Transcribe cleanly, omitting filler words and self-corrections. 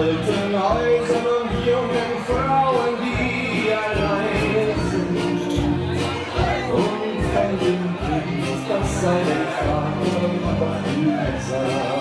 alten Häusern und jungen Frauen, die allein sind. Und ein Kind, das seinen Vater verhütet sah.